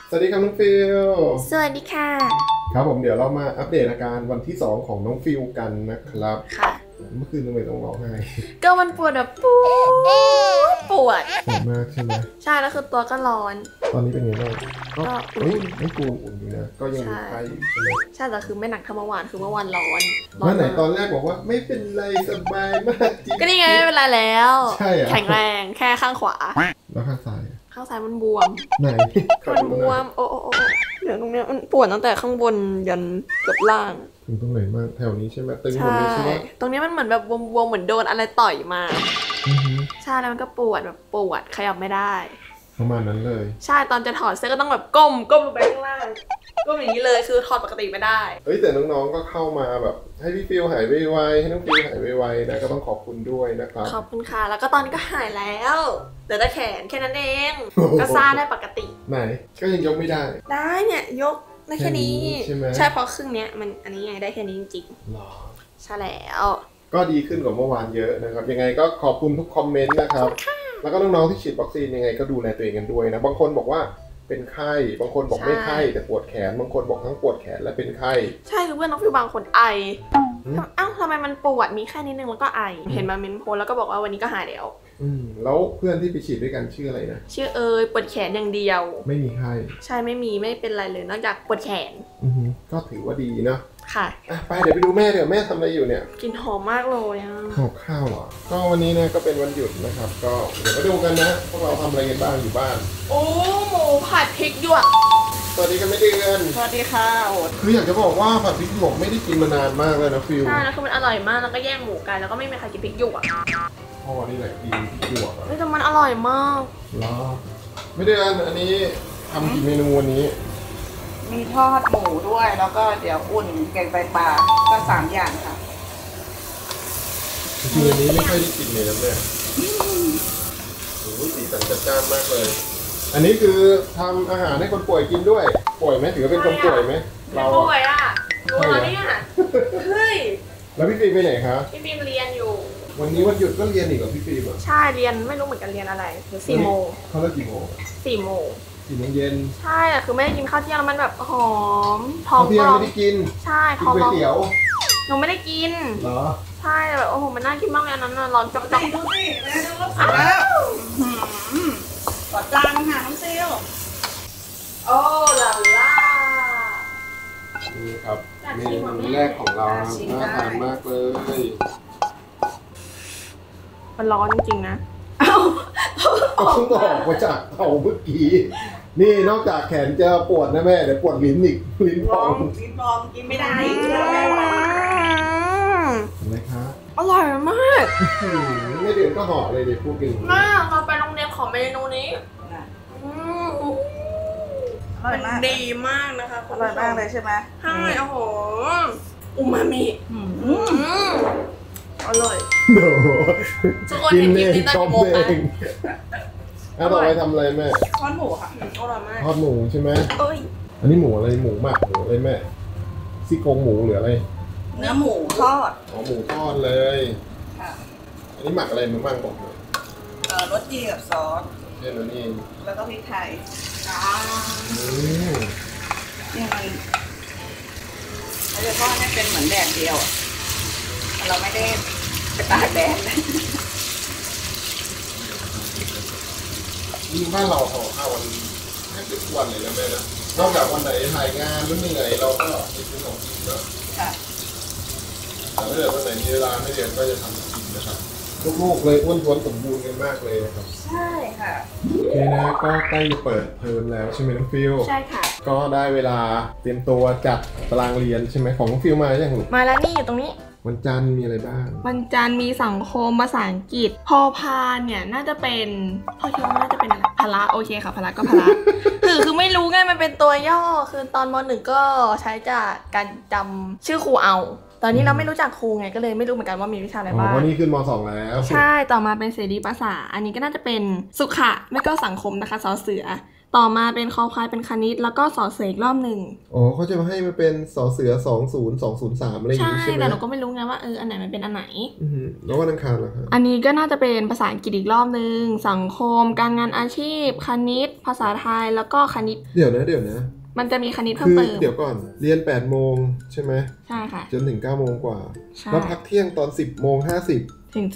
สวัสดีครับน้องฟิลสวัสดีค่ะครับผมเดี๋ยวเรามาอัปเดตอาการวันที่2ของน้องฟิลกันนะครับค่ะเมื่อคืนทำไมต้องร้องไห้ก็มันปวดแบบปวดมากใช่ไหมใช่แล้วคือตัวก็ร้อนตอนนี้เป็นไงบ้างก็ไม่กลัวอุ่นอยู่นะก็ยังมีไข้ใช่ไหมใช่แต่คือไม่หนักเท่าเมื่อวานคือเมื่อวานร้อนเมื่อไหนตอนแรกบอกว่าไม่เป็นไรสบายมากจริงก็นี่ไงไม่เป็นไรแล้วแข็งแรงแค่ข้างขวาแล้วข้างซ้ายมันบวมไหนมันบวมโอ้เดี๋ยวตรงเนี้ยมันปวดตั้งแต่ข้างบนยันเกือบล่างถึงตรงไหนมากแถวนี้ใช่ไหมตึงหมดเลยใช่ไหมตรงนี้มันเหมือนแบบบวมเหมือนโดนอะไรต่อยมาใช่แล้วมันก็ปวดแบบปวดขยับไม่ได้ประมาณนั้นเลยใช่ตอนจะถอดเสื้อก็ต้องแบบก้มลงไปข้างล่างก้มอย่างนี้เลยคือถอดปกติไม่ได้แต่น้องๆก็เข้ามาแบบให้พี่ฟิลหายไวๆให้น้องฟิลหายไวๆนะก็ต้องขอบคุณด้วยนะครับขอบคุณค่ะแล้วก็ตอนนี้ก็หายแล้วเหลือแต่แขนแค่นั้นเองก็ซ่าได้ปกติไหนก็ยังยกไม่ได้เนี่ยยกได้แค่นี้ใช่ไหมใช่เพราะครึ่งเนี้ยมันอันนี้ไงได้แค่นี้จริงๆหรอใช่แล้วก็ดีขึ้นกว่าเมื่อวานเยอะนะครับยังไงก็ขอบคุณทุกคอมเมนต์นะครับแล้วก็น้องๆที่ฉีดวัคซีนยังไงก็ดูแลตัวเองกันด้วยนะบางคนบอกว่าเป็นไข้บางคนบอกไม่ไข้แต่ปวดแขนบางคนบอกทั้งปวดแขนและเป็นไข้ใช่คือเพื่อนน้องฟิวบางคนไอทำไมมันปวดมีแค่นิดนึงแล้วก็ไอเห็นมาเมนโพสแล้วก็บอกว่าวันนี้ก็หายแล้วแล้วเพื่อนที่ไปฉีดด้วยกันชื่ออะไรนะชื่อปวดแขนอย่างเดียวไม่มีไข้ใช่ไม่เป็นไรเลยนอกจากปวดแขนก็ถือว่าดีเนาะค่ะไปเดี๋ยวไปดูแม่เดี๋ยวแม่ทำอะไรอยู่เนี่ยกินหอมมากเลยห่อข้าวเหรอก็วันนี้นะก็เป็นวันหยุดนะครับก็เดี๋ยวมาดูกันนะพวกเราทำอะไรกันบ้างอยู่บ้านโอ้หมูผัดพริกหยวกสวัสดีกันไม่เดือนสวัสดีค่ะโอ๊ตคืออยากจะบอกว่าผัดพริกหยวกไม่ได้กินมานานมากเลยนะฟิลใช่แล้วคือมันอร่อยมากแล้วก็แย่งหมูกันแล้วก็ไม่มีใครกินพริกหยวกพ่อนี่แหละกินพริกหยวกแต่มันอร่อยมากเหรอไม่เดือนอันนี้ทำกี่เมนูวันนี้มีทอดหมูด้วยแล้วก็เดี๋ยวอุ่นแกงไตปลาก็3 อย่างค่ะคืออันนี้ไม่ค่อยได้กินเลยนะแม่โอ้ยสีสันจัดจ้านมากเลยอันนี้คือทำอาหารให้คนป่วยกินด้วยป่วยไหมถือว่าเป็นคนป่วยไหมเราป่วยรู้แล้วเนี่ยเฮ้ยแล้วพี่ฟิล์มไปไหนครับพี่ฟิล์มเรียนอยู่วันนี้วันหยุดก็เรียนอีกเหรอพี่ฟิล์มใช่เรียนไม่รู้เหมือนกันเรียนอะไรเดี๋ยว4 โมงเขาเลิกกี่โมง 4 โมงเย็นใช่แต่คือไม่ได้กินข้าวเที่ยงแล้วมันแบบหอมท้องเที่ยงไม่ได้กินใช่ท้องก๋วยเตี๋ยวหนูไม่ได้กินเหรอใช่แบบโอ้โหมันน่ากินมากเลยนั้นร้อนจับดูสิแม่ดูแล้วขอจานค่ะน้องซิลโอ้ลาล่านี่ครับเมนูแรกของเราน่าทานมากเลยมันร้อนจริงๆนะก็เพิ่งออกมาจากเตาเมื่อกี้นี่นอกจากแขนจะปวดนะแม่เดี๋ยวปวดลิ้นอีกลิ้นพองกินไม่ได้อะไรคะอร่อยมากไม่เดือนก็ห่อเลยเด็กพวกกินมากเราไปโรงเรียนของเมนูนี้อร่อยมากดีมากนะคะอร่อยมากเลยใช่ไหมใช่โอ้โหอูมามิอร่อยกินเองชอบเองแล้วต่อไปทำอะไรแม่ทอดหมูค่ะอร่อยมากทอดหมูใช่ไหมอันนี้หมูอะไรหมูหมักหมูอะไรแม่ซี่โครงหมูหรืออะไรเนื้อหมูทอดหมูทอดเลยอันนี้หมักอะไรมาบ้างบอกเลยรสดีกับซอสเช่นนี้แล้วก็พริกไทยนี่มันเราจะทอดให้เป็นเหมือนแดดเดียวเราไม่ได้ไปตากแดดยิ่งบ้านเราห่อข้าววันแทบทุกวันเลยนะแม่นะนอกจากวันไหนถ่ายงานหรือเหนื่อยเราก็ไปซื้อของกินเนาะแต่ถ้าเกิดวันไหนมีเวลาไม่เรียนก็จะทำกินนะครับลูกๆเลยอ้วนท้วนสมบูรณ์กันมากเลยนะครับใช่ค่ะโอเคนะก็ใกล้จะเปิดเทอมแล้วใช่ไหมน้องฟิลใช่ค่ะก็ได้เวลาเตรียมตัวจัดตารางเรียนใช่ไหมของน้องฟิลมาอย่างลูกมาแล้วนี่อยู่ตรงนี้วันจันทร์มีอะไรบ้างวันจันทร์มีสังคมภาษาอังกฤษพอพานเนี่ยน่าจะเป็นพอคิดว่าน่าจะเป็นอะไรพละโอเคค่ะพละก็พละคือไม่รู้ไงมันเป็นตัวย่อคือตอนม.1ก็ใช้จากการจำชื่อครูเอาตอนนี้เราไม่รู้จักครูไงก็เลยไม่รู้เหมือนกันว่ามีวิชาอะไรบ้างวันนี้ขึ้นม.2แล้วใช่ต่อมาเป็นเสรีภาษาอันนี้ก็น่าจะเป็นสุขะไม่ก็สังคมนะคะสอเสือต่อมาเป็นคอควายเป็นคณิตแล้วก็สอเสืออีกรอบหนึ่งอ๋อเขาจะมาให้มันเป็นสอเสือ20203อะไรอย่างใช่งี้ใช่ไหมแต่หนูก็ไม่รู้ไงว่าอันไหนมันเป็นอันไหนแล้ววันอังคารล่ะครับอันนี้ก็น่าจะเป็นภาษาอังกฤษอีกรอบหนึ่งสังคมการงานอาชีพคณิต ภาษาไทยแล้วก็คณิตเดี๋ยวนะมันจะมีคณิตเพิ่คืมอเติมเดี๋ยวก่อนเรียน8โมงใช่ไหมใช่ค่ะจนถึง9โมงกว่าใช่แล้วพักเที่ยงตอน10โมง50 ถึง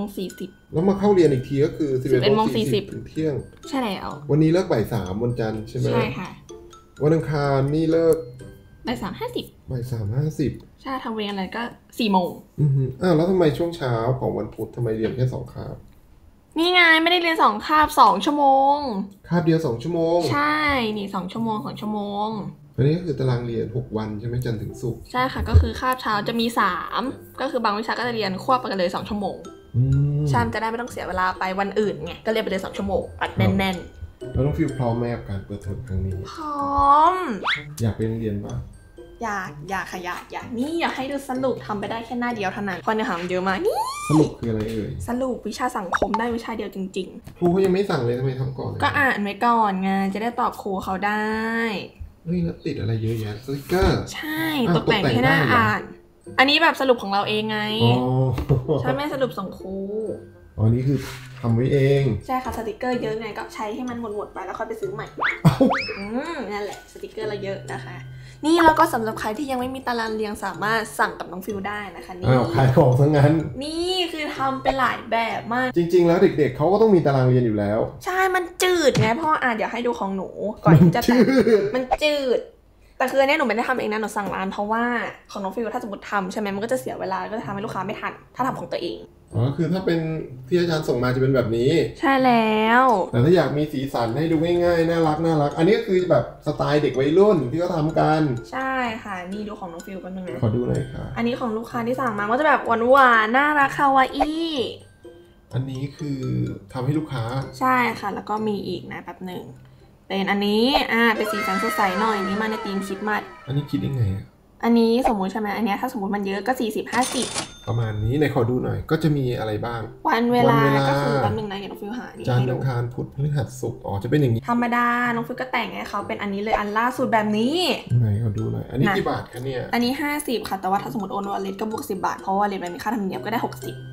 11:40 แล้วมาเข้าเรียนอีกทีก็คือ11โมง 11:40 40ถึงเที่ยงใช่แล้ววันนี้เลิกบ่าย3วันจันทร์ใช่ไหมใช่ค่ะวันอังคารนี่เลิกบ่าย3:50 บ่าย3:50 ใช่ทำเวรอะไรก็4 โมงอ้าวแล้วทำไมช่วงเช้าของวันพุธทำไมเรียนแค่2คาบนี่ไงไม่ได้เรียน2 คาบ2 ชั่วโมงคาบเดียว2ชั่วโมงใช่นี่2 ชั่วโมง2 ชั่วโมงอันนี้ก็คือตารางเรียน6วันใช่ไหมจันทร์ถึงศุกร์ใช่ค่ะก็คือคาบเช้าจะมี3ก็คือบางวิชาก็จะเรียนควบไปกันเลย2 ชั่วโมงใช่จะได้ไม่ต้องเสียเวลาไปวันอื่นไงก็เรียนไปเลย2 ชั่วโมงอัดแน่นแล้วน้องฟิลพร้อมไหมกับการเปิดเทอมครั้งนี้ๆพร้อมอยากไปโรงเรียนป่ะอยากค่ะอยากนี่อยากให้ดูสรุปทำไปได้แค่หน้าเดียวเท่านั้นเพราะเนื้อหามันเยอะมากนี่สรุปคืออะไรเอ่ยสรุปวิชาสังคมได้วิชาเดียวจริงครูเขายังไม่สั่งเลยทำไมทำก่อนเลยๆ ก็อ่านไว้ก่อนไงจะได้ตอบครูเขาได้เฮ้ยแล้วติดอะไรเยอะแยะสติกเกอร์ใช่อ้าวตกแต่งให้น่าตกแต่งได้เหรออ่าน อันนี้แบบสรุปของเราเองไงอ๋อใช่ไม่สรุปส่งครูอ๋อนี่คือทำไว้เองใช่ค่ะสติกเกอร์เยอะไงก็ใช้ให้มันหมดไปแล้วค่อยไปซื้อใหม่เอ้านั่นแหละสติกเกอร์เราเยอะนะคะ นี่แล้วก็สำหรับใครที่ยังไม่มีตารางเรียนสามารถสั่งกับน้องฟิลได้นะคะนี่อ้าวขายของซะงั้นนี่คือทำเป็นหลายแบบมากจริง ๆ แล้วเด็กๆเขาก็ต้องมีตารางเรียนอยู่แล้วใช่มันจืดไงพ่อเดี๋ยวให้ดูของหนูก่อนที่จะแต่งมันจืด แต่คืออันนี้หนูไม่ได้ทำเองนะหนูสั่งร้านเพราะว่าของน้องฟิลถ้าสมมติทำใช่ไหมมันก็จะเสียเวลาก็จะทำให้ลูกค้าไม่ทันถ้าทำของตัวเองอ๋อคือถ้าเป็นที่อาจารย์ส่งมาจะเป็นแบบนี้ใช่แล้วแต่ถ้าอยากมีสีสันให้ดูง่ายๆน่ารักอันนี้ก็คือแบบสไตล์เด็กวัยรุ่นที่เขาทำกันใช่ค่ะนี่ดูของน้องฟิลกันนึงนะขอดูหน่อยค่ะอันนี้ของลูกค้าที่สั่งมาก็จะแบบหวานๆน่ารักคาวาอี้อันนี้คือทำให้ลูกค้าใช่ค่ะแล้วก็มีอีกนะแป๊บหนึ่งเป็นอันนี้เป็นสีสันสดใสหน่อยนี่มาในธีมคริสต์มาสอันนี้คิดยังไงอะอันนี้สมมุติใช่ไหมอันเนี้ยถ้าสมมติมันเยอะก็40-50 ประมาณนี้ไหนขอดูหน่อยก็จะมีอะไรบ้างวันเวลาวันเวลาก็คือแป๊บหนึงนะเดี๋ยวน้องฟิวหานี่จันทให้ร์ดูอังคารพุธพฤหัสศุกร์อ๋อจะเป็นอย่างนี้ธรรมดาน้องฟิวก็แต่งให้เขาเป็นอันนี้เลยอันล่าสุดแบบนี้ไหนขอดูหน่อยอันนี้นะกี่บาทคะเนี่ยอันนี้50ค่ะแต่ว่าถ้าสมมติโอนวอลเล็ตก็บวก10 บาทเพราะว่าเลทมันมีค่าธรรมเนียมก็ได้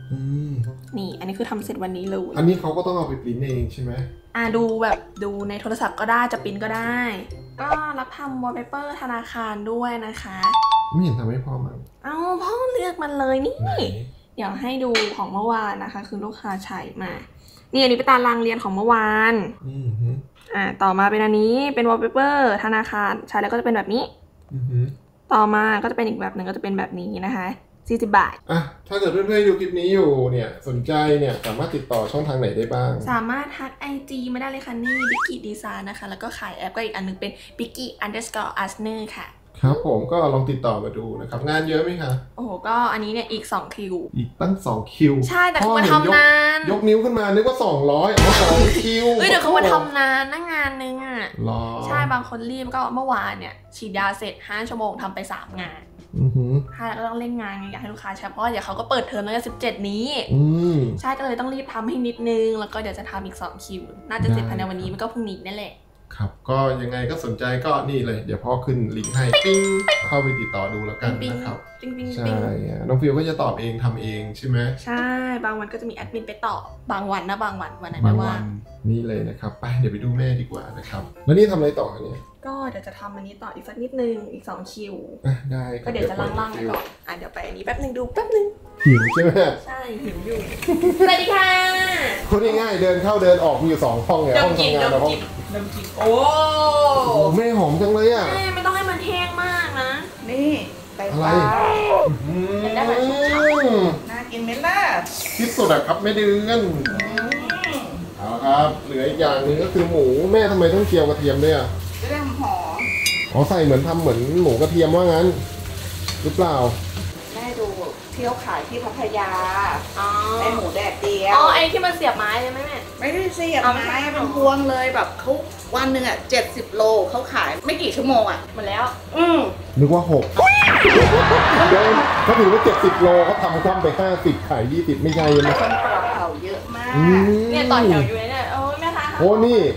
60นี่อันนี้คือทำเสร็จวันนี้เลยอันนี้เขาก็ต้องเอาไปปริ้นเองใช่ไหมดูแบบดูในโทรศัพท์ก็ได้จะปริ้นก็ได้ ก็รับทำวอลเปเปอร์ธนาคารด้วยนะคะไม่เห็นทำให้พ่อมั้งเอาพ่อเลือกมันเลยนี่ไหนเดี๋ยวให้ดูของเมื่อวานนะคะคือลูกค้าใช้มานี่อันนี้เป็นตารางเรียนของเมื่อวานฮึต่อมาเป็นอันนี้เป็นวอลเปเปอร์ธนาคารใช้แล้วก็จะเป็นแบบนี้ฮึต่อมาก็จะเป็นอีกแบบหนึ่งก็จะเป็นแบบนี้นะคะ40 บาทอ่ะถ้าเกิดเพื่อนๆดูคลิปนี้อยู่เนี่ยสนใจเนี่ยสามารถติดต่อช่องทางไหนได้บ้างสามารถทัก IG มาได้เลยค่ะนี่ Biggy Design นะคะแล้วก็ขายแอปก็อีกอันนึงเป็น Biggy_Asner ค่ะครับผมก็ลองติดต่อมาดูนะครับงานเยอะไหมคะโอ้โหก็อันนี้เนี่ยอีก2 คิวอีกตั้ง2คิวใช่แต่คือมาทำนานยกนิ้วขึ้นมานึกว่า200อ๋อ2คิวเดี๋ยวเขามาทำนานนะงานนึงอ่ะรอใช่บางคนรีบก็เมื่อวานเนี่ยฉีดยาเสร็จ5 ชั่วโมงทำไป3 งาน ถ้าก็ต้องเล่นงานไงอยากให้ลูกค้าใช้เพราะว่าเดี๋ยวเขาก็เปิดเทอมตั้งแต่17 นี้ใช่ก็เลยต้องรีบทำให้นิดนึงแล้วก็เดี๋ยวจะทำอีก2 คิวน่าจะเสร็จภายในวันนี้มันก็พรุ่งนี้นั่นแหละครับก็ยังไงก็สนใจก็นี่เลยเดี๋ยวพ่อขึ้นลิงก์ให้ปิ้งเข้าไปติดต่อดูแล้วกันนะครับปิ๊งปิ๊งใช่ปิ๊งน้องฟิวก็จะตอบเองทำเองใช่ไหมใช่บางวันก็จะมีแอดมินไปตอบบางวันนะบางวันวันไหนบาไม่งว่าวันนี่เลยนะครับไปเดี๋ยวไปดูแม่ดีกว่านะครับแล้วนี่ทำอะไรต่อคะเนี่ยก็เดี๋ยวจะทำอันนี้ต่ออีกสักนิดนึงอีก2 คิวได้คก็รับเดี๋ยวจะล่างๆไปก่อนเดี๋ยวไปอันนี้แป๊บนึงดูแป๊บนึงหิวใช่ไหมใช่หิวอยู่ สวัสดีค่ะพูดง่ายๆเดินเข้าเดินออกมีอยู่2ห้องเนี่ยห้องทำงานกับห้องดมจิบโอ้โอ้แม่หอมจังเลยอ่ะแม่ไม่ต้องให้มันแห้งมากนะนี่ไตปลาจะได้แบบชุ่มฉ่น่ากินไหมล่ะที่สุดอะครับแม่เดือนเอาครับเหลืออีกอย่างหนึงก็คือหมูแม่ทำไมต้องเจียวกระเทียมด้วยอ่ะจะได้หอมอ๋อใส่เหมือนทำเหมือนหมูกระเทียมว่างั้นหรือเปล่าแม่ดูเที่ยวขายที่พัทยาอ๋อได้หมูแดดเดียวอ๋อไอ้ที่มันเสียบไม้ใช่ไหมแม่ไม่ได้เสียบเอาไม่ไม้ใช่เป็นพวงเลยแบบเขาวันหนึ่งอ่ะ70 โลเขาขายไม่กี่ชั่วโมงอ่ะหมดแล้วนึกว่า6เดินเขาถือว่า70 โลเขาทำคว่ำไป50ขาย20ไม่ใช่ไหมคนปลาเผาเยอะมากเนี่ยต่อแถวอยู่เนี่ยโอ้ยแม่ค้าโอ้นี่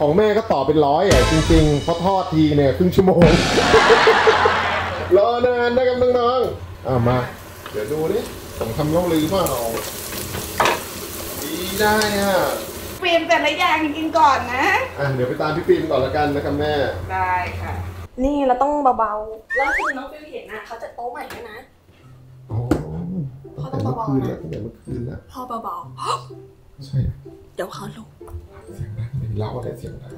ของแม่ก็ต่อเป็น100อ่ะจริงๆเพราะทอดทีเนี่ยครึ่งชั่วโมง รอนานนะครับน้องๆมาเดี๋ยวดูนี่ผมทำเล่าลือเปล่าดีได้อ่ะฟิล์มแต่ละอย่างกินก่อนนะเดี๋ยวไปตามพี่ฟิล์มก่อนละกันนะครับแม่ได้ค่ะนี่เราต้องเบาๆแล้วคือน้องฟิวเห็นเขาจะโต๊ะใหม่ด้วยนะโอ้ตั้งแต่เมื่อคืนแล้วตั้งแต่เมื่อคืนแล้วพอเบาใช่ๆเดี๋ยวเขาลงเสียงดังเลยเล่าอะไรเสียงดัง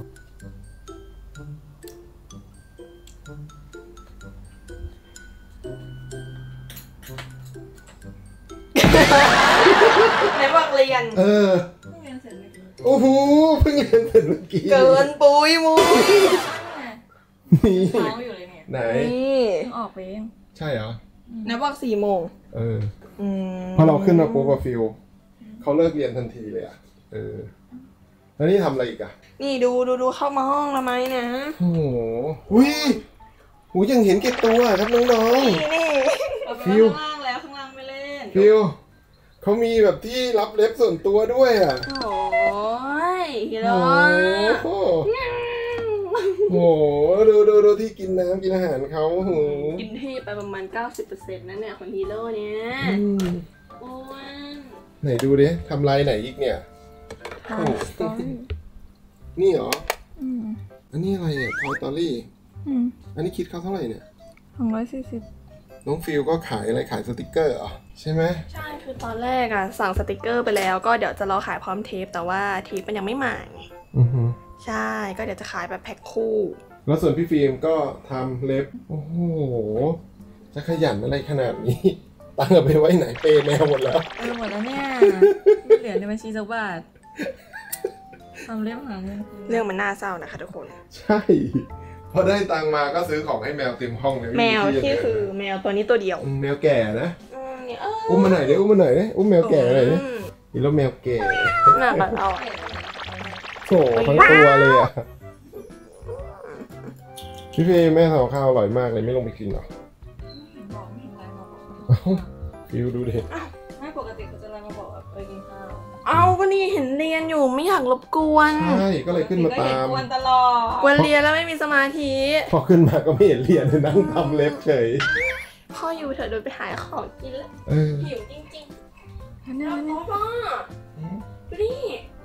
ไหนบอกเรียนโอ้โหเพิ่งเรียนเสร็จเมื่อกี้เกินปุยมูนี่เมาอยู่เลยเนี่ยไหนนี่ออกไปเองใช่เหรอไหนบอก4 โมงพอเราขึ้นมาปุ๊บฟิลเขาเลิกเรียนทันทีเลยอ่ะแล้วนี่ทำอะไรอีกอ่ะนี่ดูเข้ามาห้องทำไมนะโอ้โหหูยังเห็นแก่ตัวครับน้องนี่ฟิวข้างล่างแล้วข้างล่างไม่เล่นๆฟิลเขามีแบบที่รับเล็บส่วนตัวด้วยอ่ะโอ้ยฮิโร่โอ้โหดูที่กินน้ำกินอาหารเขาโอ้โหกินที่ไปประมาณ 90% นั่นเนี่ยของฮีโร่เนี่ยอ้วนไหนดูดิทำไรไหนอีกเนี่ยโอ้โหนี่เหรออันนี้อะไรอ่ะทอยตอรี่อันนี้คิดเขาเท่าไหร่เนี่ย 240 น้องฟิลก็ขายอะไรขายสติกเกอร์เหรอใช่ไหมใช่คือตอนแรกสั่งสติกเกอร์ไปแล้วก็เดี๋ยวจะรอขายพร้อมเทปแต่ว่าเทปมันยังไม่มาไงใช่ก็เดี๋ยวจะขายแบบแพ็คคู่แล้วส่วนพี่ฟิล์มก็ทำเล็บโอ้โหจะขยันอะไรขนาดนี้ตั้งเอาไปไว้ไหนเปย์แมวหมดแล้วหมดแล้วเนี่ยไม่เหลือในบัญชีสักบาททำเล่มหาเงินเรื่องมันน่าเศร้านะคะทุกคนใช่พอได้ตังมาก็ซื้อของให้แมวเต็มห้องเลยแมวที่คือแมวตัวนี้ตัวเดียวแมวแก่นะเนี่ยอุ้มมาหน่อยดิอุ้มมาหน่อยดิอุ้มแมวแก่หน่อยดินี่แล้วแมวแก่น่าบัดเอาโถ่ทั้งตัวเลยอ่ะพี่ฟิล์มแม่ทำข้าวอร่อยมากเลยไม่ลงไปกินหรอบอกไม่เห็นไลน์มาบอกฟิวดูดิไม่ปกติเขาจะไลน์มาบอกว่าไปกินข้าวเอาก็นี่เห็นเรียนอยู่ไม่อยากรบกวนใช่ก็เลยขึ้นมาตามกวนตลอดกวนเรียนแล้วไม่มีสมาธิพอขึ้นมาก็ไม่เห็นเรียนเลยนั่งทำเล็บเฉยพ่ออยู่เถอะโดนไปหาของกินแล้วหิวจริงๆแล้วพ่อดูดิ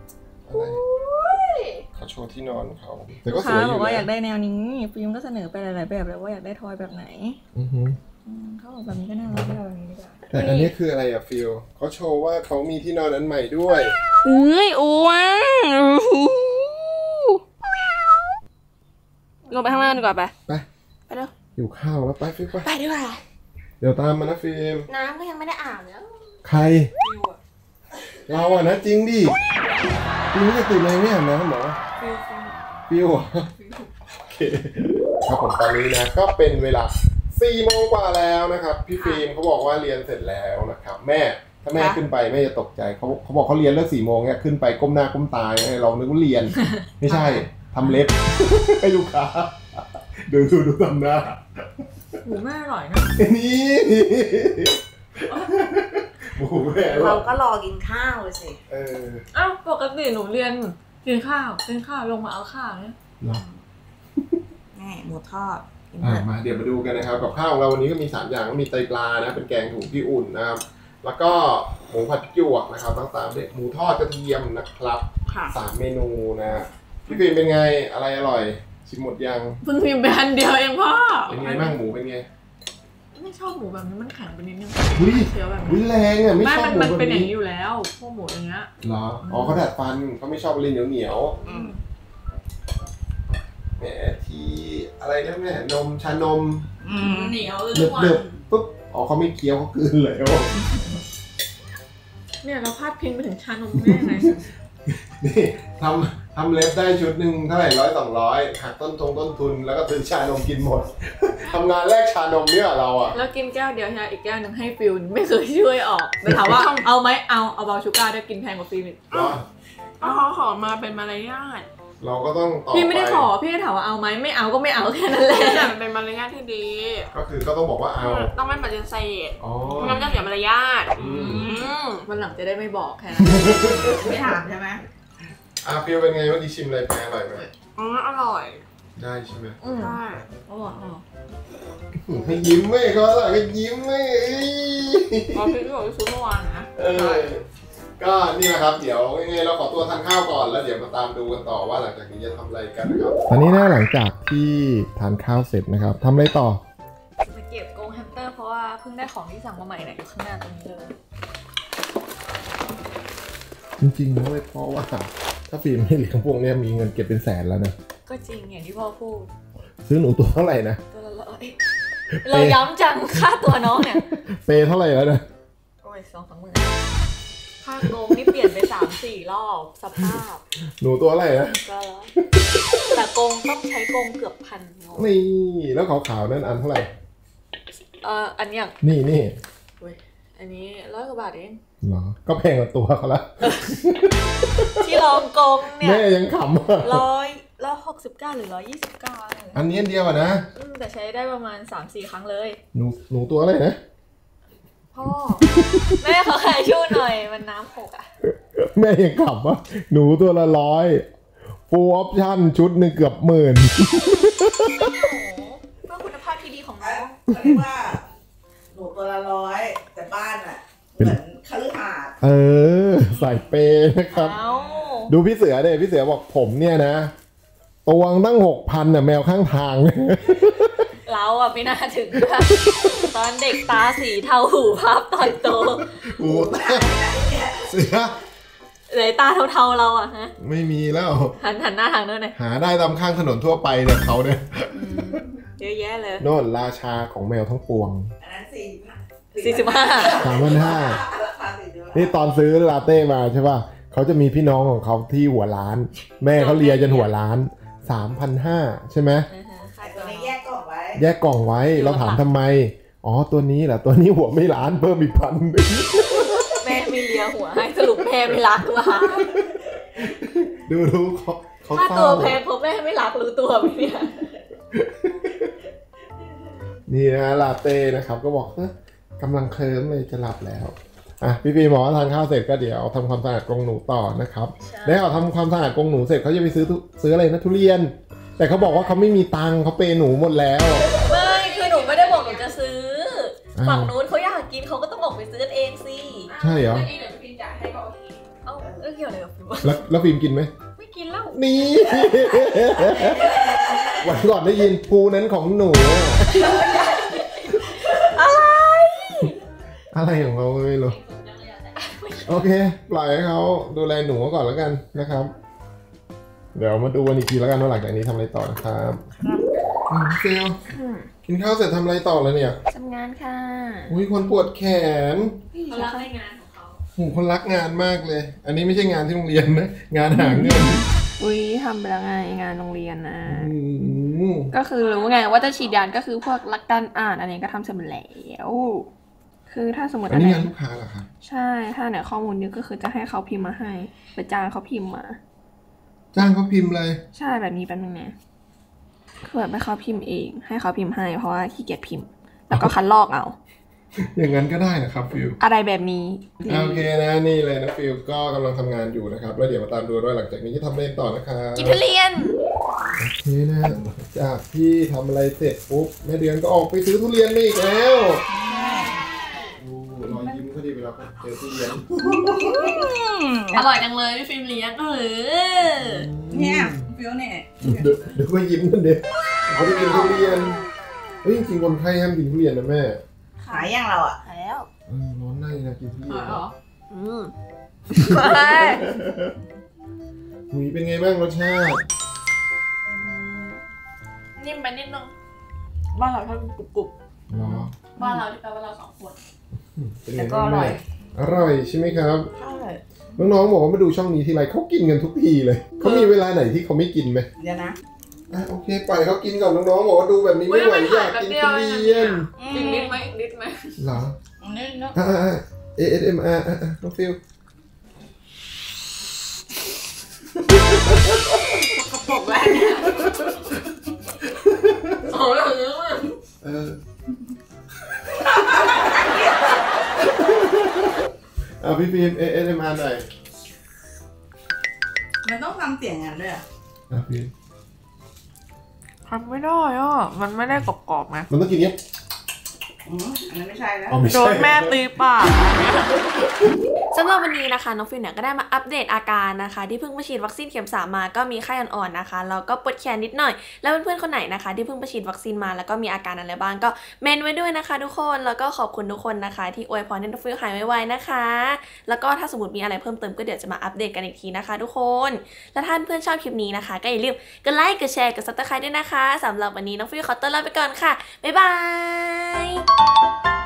เขาโชว์ที่นอนเขาแต่ก็สค้าวยอบอยู่ กว่าอยากนะได้แนวนี้ฟิล์มก็เสนอไปหลายๆแบบเลยว่าอยากได้ทอยแบบไหนเขาบอกแบบนี้ก็น่ารักแบบนี้ดีกว่าแต่อันนี้คืออะไรอะฟิลเขาโชว์ว่าเขามีที่นอนอันใหม่ด้วยเอ้ยอ้วนลงไปข้างล่างดีกว่าไป ไปเร็วหิวข้าวแล้วไปฟิลไปไปดีกว่าเดี๋ยวตามมานะฟิล์มน้ำก็ยังไม่ได้อาบแล้วใครเราอะนะจริงดิฟิล์มไม่จะตื่นเลยไม่อาบน้ำเหรอฟิลโอเคครับผมตอนนี้นะก็เป็นเวลา4 โมงกว่าแล้วนะครับพี่ฟิล์มเขาบอกว่าเรียนเสร็จแล้วนะครับแม่ถ้าแม่ขึ้นไปแม่จะตกใจเขาบอกเขาเรียนเลิก4 โมงเนี่ยขึ้นไปก้มหน้าก้มตาเรานึกว่าเรียนไม่ใช่ทำเล็บ ให้ลูกค้าดูทำหน้าหมูไม่อร่อยนะนี่หมูแม่เราก็รอกินข้าวเลยสิอ้าวปกติหนูเรียนกินข้าวลงมาเอาข้าวเนี่ยแม่หมูทอดมาเดี๋ยวมาดูกันนะครับกับข้าวของเราวันนี้ก็มี3อย่างก็มีไตปลานะเป็นแกงถุงที่อุ่นนะครับแล้วก็หมูผัดพริกหยวกนะครับต้องตามด้วยหมูทอดกระเทียมนะครับ3 เมนูนะพี่ฟิล์มเป็นไงอะไรอร่อยชิมหมดยังเพิ่งพิมพ์ไปอันเดียวเองพ่อเป็นไงบ้างหมูเป็นไงไม่ชอบหมูแบบนี้มันแข็งไปนิดนึงอุ้ยเคี้ยวแบบอุ้ยแรงอ่ะไม่ชอบหมูมันแบบเป็นอย่างนี้นี้อยู่แล้วพวกหมูอย่างเงี้ยเหรออ๋อเขาดัดฟันเขาไม่ชอบอะไรเหนียวแหมทีอะไรนะแม่นมชานมเหนียวเดือบปุ๊บอ๋อเขาไม่เคี้ยวเขากลืนเลยเนี่ยเราพาดพิงไปถึงชานมแม่ไงนี่ทำเล็บได้ชุดหนึ่งเท่าไหร่100-200หักต้นทุนแล้วก็ซื้อชานมกินหมด ทำงานแรกชานมเนี่ยเราอ่ะแล้วกินแก้วเดียวใช่อีกแก้วหนึ่งให้ฟิลไม่เคยช่วยออกแต่ถามว่าเอาไหมเอาเบาชูการ์ได้กินแพงกว่าฟิลอีกเขาขอมาเป็นมารยาทเราก็ต้องต่อพี่ไม่ได้ขอพี่ถามว่าเอาไหมไม่เอาก็ไม่เอาแค่นั้นแหละแต่มันเป็นมารยาทที่ดีก็คือก็ต้องบอกว่าเอาต้องไม่ปฏิเสธอ๋องั้นจะเสียมารยาทวันหลังจะได้ไม่บอกแค่นั้นไม่ถามใช่ไหมฟิลเป็นไงวันนี้ชิมอะไรแพ้อร่อยไหมอร่อยได้ใช่ไหมใช่อร่อยอร่อยให้ยิ้มไหมเขาอร่อยก็ยิ้มไหมเราพี่ที่บอกว่าซื้อเมื่อวานนะก็นี่นะครับเดี๋ยวยังไงเราขอตัวทานข้าวก่อนแล้วเดี๋ยวมาตามดูกันต่อว่าหลังจากนี้จะทำอะไรกันนะครับตอนนี้นะหลังจากที่ทานข้าวเสร็จนะครับทำอะไรต่อจะเก็บกรงแฮมสเตอร์เพราะว่าเพิ่งได้ของที่สั่งมาใหม่เนี่ยอยู่ข้างหน้าตรงนี้เลยจริงๆนะเว้ยเพราะว่าถ้าฟิล์มไม่เลี้ยงพวกนี้มีเงินเก็บเป็นแสนแล้วนะก็จริงอย่างที่พ่อพูดซื้อหนูตัวเท่าไหร่นะตัวละ100เราย้ำจังค่าตัวน้องเนี่ยเปย์เท่าไหร่แล้วนะโอ้ย2-3 หมื่นค่ากรงนี่เปลี่ยนไป 3-4 รอบสภาพหนูตัวเท่าไหร่นะก็แล้วแต่กรงต้องใช้กรงเกือบ1,000 นี่แล้วขาวๆนั่นอันเท่าไหร่อันเนี้ยนี่อันนี้100 กว่าบาทเองเหรอก็แพงกว่าตัวเขาละที่ลองกรงเนี่ยแม่ยังขำอ่ะ 169หรือ129อะไรอันนี้อันเดียวอ่ะนะแต่ใช้ได้ประมาณ 3-4 ครั้งเลยหนูตัวอะไรนะพ่อ แม่ขอขายชู้หน่อยมันน้ำหกอ่ะแม่ยังขำว่าหนูตัวละ100 full option ชุดหนึ่งเกือบ10,000 โอ้โหเพื่อคุณภาพที่ดีของน้องเขาเรียกว่าหนูตัวละ100แต่บ้านอ่ะเหมือนคฤหาสน์ใส่เปย์นะครับเอ้าดูพี่เสือเด้พี่เสือบอกผมเนี่ยนะตัวตั้ง 6,000น่ะแมวข้างทางเราอ่ะไม่น่าถึงนะตอนเด็กตาสีเทาหูพับตอนโตโอ้เสือไหนตาเทาๆเราอ่ะฮะไม่มีแล้วหันหน้าทางโน้นหน่อยหาได้ตามข้างถนนทั่วไปเนี่ยเขาเนี่ยเยอะแยะเลยโน่นราชาของแมวทั้งปวงอันนั้น 45 3,500 ราคา45 นี่ตอนซื้อลาเต้มาใช่ป่ะเขาจะมีพี่น้องของเขาที่หัวล้าน แม่เขาเลียจนหัวล้าน 3,500 ใช่ไหมไอ้ตัวนี้แยกกล่องไว้แยกกล่องไว้เราถามทำไมอ๋อตัวนี้แหละตัวนี้หัวไม่ล้านเพิ่มอีก1,000 แม่ไม่เลียหัวให้สรุปแม่ไม่รักว่ะดูเขาถ้าเศตัวร้าแพงเพราะแม่ไม่รักรู้ตัวไหมเนี่ยนี่นะลาเต้นะครับก็บอกกำลังเคลิ้มเลยจะหลับแล้วอ่ะพี่ปีบอกว่าทานข้าวเสร็จก็เดี๋ยวทำความสะอาดกรงหนูต่อนะครับแล้วเขาทำความสะอาดกรงหนูเสร็จเขาจะไปซื้ออะไรนะทุเรียน แต่เขาบอกว่าเขาไม่มีตังค์เขาเปย์หนูหมดแล้วไม่คือหนูไม่ได้บอกหนูจะซื้อฝั่งนู้นเขาอยากกินเขาก็ต้องออกไปซื้อเองสิใช่เหรอเดี๋ยวพี่จ่ายให้ก็โอเคเอ้าเกี่ยวอะไรกับฟิวแล้วฟิล์มกินไหมไม่กินแล้วนี่ วันก่อนได้ยินภูนั้นของหนูอะไรของเขาไม่รู้โอเคปล่อยให้เขาดูแลหนูก่อนแล้วกันนะครับ เดี๋ยวมาดูวันอีกทีแล้วกันว่าหลังจากนี้ทำอะไรต่อนะครับเซลกินข้าวเสร็จทำอะไรต่อเลยเนี่ยทำงานค่ะอุ้ยคนปวดแขนเขารักในงานของเขาโหคนรักงานมากเลย อันนี้ไม่ใช่งานที่โรงเรียนนะงานหาเงินอุ้ยทำไปแล้วไงงานโรงเรียนนะอืมก็คือรู้ไงว่าจะฉีดยาก็คือพวกรักการอ่านอันนี้ก็ทำเสร็จหมดแล้วคือถ้าสมมติอันนี้งานลูกค้าเหรอคะใช่ถ้าเนี่ยข้อมูลเยอะก็คือจะให้เขาพิมพ์มาให้ไปจ้างเขาพิมพ์มาจ้างเขาพิมพ์เลยใช่แบบนี้แป๊บนึงนะคือแบบให้เขาพิมพ์เองให้เขาพิมพ์ให้เพราะว่าขี้เกียจพิมพ์ แล้วก็คัดลอกเอาอย่างนั้นก็ได้นะครับฟิลอะไรแบบนี้โอเคนะนี่เลยนะฟิลก็กำลังทำงานอยู่นะครับแล้วเดี๋ยวมาตามดูด้วยหลังจากนี้จะทำอะไรต่อนะครับกินทุเรียนโอเคนะหลังจากที่ทำอะไรเสร็จปุ๊บแม่เดือนก็ออกไปซื้อทุเรียนมาอีกแล้วดูรอยยิ้มเขาดีไปแล้วครับเจอทุเรียนอร่อยจังเลยพี่ฟิล์มเลี้ยงเนี่ยฟิวเนี่ยเดี๋ยวก็ยิ้มกันเด็กเขาได้กินทุเรียนเฮ้ยจริงๆคนไข้ห้ามกินทุเรียนนะแม่ขายอย่างเราอ่ะแล้วร้อนในนะกินทุเรียน หุยเป็นไงบ้างรสชาตินิ่มไปนิดนึงบ้านเราชอบกรุบหรอๆบ้านเราที่แปลว่าเรา2 คนเป็นไงบ้างแม่อร่อยใช่ไหมครับใช่น้องๆบอกว่ามาดูช่องนี้ทีไรเขากินกันทุกทีเลยเขามีเวลาไหนที่เขาไม่กินไหมเดี๋ยวนะโอเคปล่อยเขากินก่อนน้องๆบอกว่าดูแบบนี้ไม่ไหวอยากกินทุเรียนอีกนิดไหมอีกนิดไหมเหรอนี่เนาะ ASMR น้องฟิลบอกแล้วเนี่ยโอ้ยเยอะมากพี่ฟิล์ม ASMR หน่อยมันต้องทำเสียงงั้นด้วยอ่ะพี่ทำไม่ได้อ่ะมันไม่ได้กรอบๆไงมันต้องกินเนี้ยอันนั้นไม่ใช่แล้วไม่โดใช่นแม่ตีปากสำหรับวันนี้นะคะน้องฟิลเนี่ยก็ได้มาอัปเดตอาการนะคะที่เพิ่งไปฉีดวัคซีนเข็ม 3มาก็มีไข้อ่อนๆนะคะแล้วก็ปวดแขนนิดหน่อยแล้วเพื่อนๆคนไหนนะคะที่เพิ่งไปฉีดวัคซีนมาแล้วก็มีอาการอะไรบ้างก็เมนไว้ด้วยนะคะทุกคนแล้วก็ขอบคุณทุกคนนะคะที่อวยพรให้น้องฟิลหายไวๆนะคะแล้วก็ถ้าสมมติมีอะไรเพิ่มเติมก็เดี๋ยวจะมาอัปเดตกันอีกทีนะคะทุกคนและถ้าเพื่อนชอบคลิปนี้นะคะก็อย่าลืมกดไลค์กดแชร์กด Subscribe ด้วยนะคะสำหรับวันนี้น้องฟิลขอตัวลาไปก่อนค่ะบ๊ายบาย